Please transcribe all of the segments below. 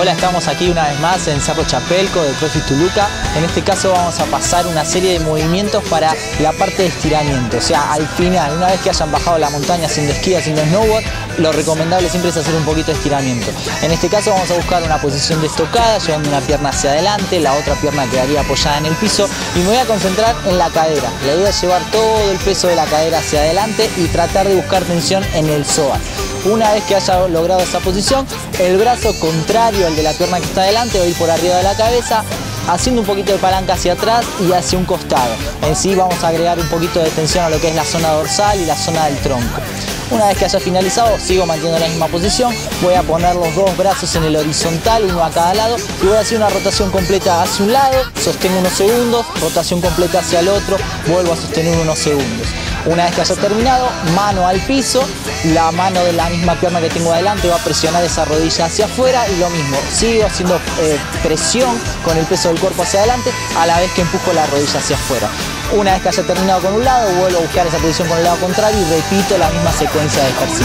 Hola, estamos aquí una vez más en Cerro Chapelco de CrossFit Toluca. En este caso vamos a pasar una serie de movimientos para la parte de estiramiento. O sea, al final, una vez que hayan bajado la montaña haciendo esquí, haciendo snowboard, lo recomendable siempre es hacer un poquito de estiramiento. En este caso vamos a buscar una posición de estocada, llevando una pierna hacia adelante, la otra pierna quedaría apoyada en el piso y me voy a concentrar en la cadera. La idea es llevar todo el peso de la cadera hacia adelante y tratar de buscar tensión en el psoas. Una vez que haya logrado esa posición, el brazo contrario al de la pierna que está adelante va a ir por arriba de la cabeza, haciendo un poquito de palanca hacia atrás y hacia un costado. En sí vamos a agregar un poquito de tensión a lo que es la zona dorsal y la zona del tronco. Una vez que haya finalizado, sigo manteniendo la misma posición, voy a poner los dos brazos en el horizontal, uno a cada lado, y voy a hacer una rotación completa hacia un lado, sostengo unos segundos, rotación completa hacia el otro, vuelvo a sostener unos segundos. Una vez que haya terminado, mano al piso, la mano de la misma pierna que tengo adelante va a presionar esa rodilla hacia afuera y lo mismo, sigo haciendo presión con el peso del cuerpo hacia adelante a la vez que empujo la rodilla hacia afuera. Una vez que haya terminado con un lado, vuelvo a buscar esa posición con el lado contrario y repito la misma secuencia de ejercicios.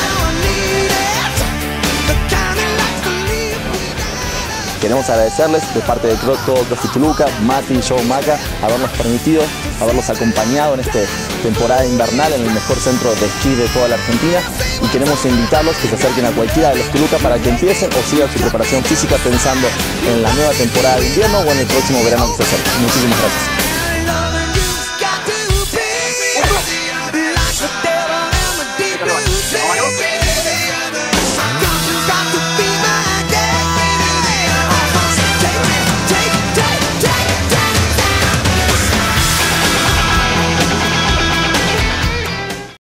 Queremos agradecerles de parte de todo CrossFit Toluca, Mati y yo, Maca, habernos permitido, haberlos acompañado en esta temporada invernal en el mejor centro de esquí de toda la Argentina, y queremos invitarlos que se acerquen a cualquiera de los Toluca para que empiecen o sigan su preparación física pensando en la nueva temporada de invierno o en el próximo verano que se acerca. Muchísimas gracias.